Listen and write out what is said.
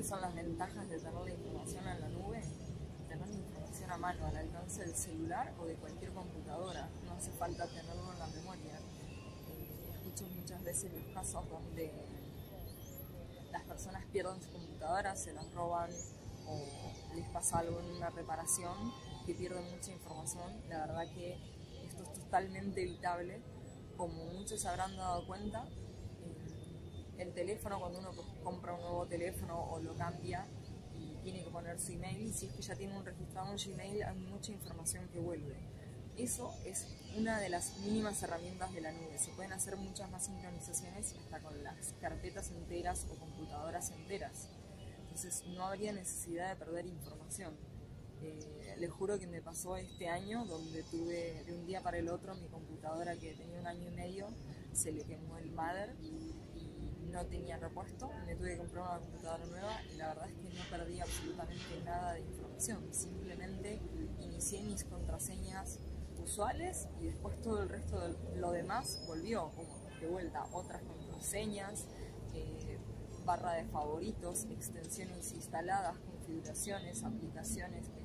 ¿Cuáles son las ventajas de tener la información en la nube? Tener la información a mano, al alcance del celular o de cualquier computadora. No hace falta tenerlo en la memoria. Escucho muchas veces los casos donde las personas pierden su computadora, se las roban o les pasa algo en una reparación, que pierden mucha información. La verdad que esto es totalmente evitable. Como muchos se habrán dado cuenta, el teléfono, cuando uno compra un nuevo teléfono o lo cambia y tiene que poner su email, si es que ya tiene un registrado en Gmail, hay mucha información que vuelve. Eso es una de las mínimas herramientas de la nube. Se pueden hacer muchas más sincronizaciones hasta con las carpetas enteras o computadoras enteras. Entonces no habría necesidad de perder información. Les juro que me pasó este año, donde tuve de un día para el otro mi computadora, que tenía 1 año y medio, se le quemó el mother y no tenía repuesto. Me tuve que comprar una computadora nueva y la verdad es que no perdí absolutamente nada de información. Simplemente inicié mis contraseñas usuales y después todo el resto de lo demás volvió, como de vuelta otras contraseñas, barra de favoritos, extensiones instaladas, configuraciones, aplicaciones,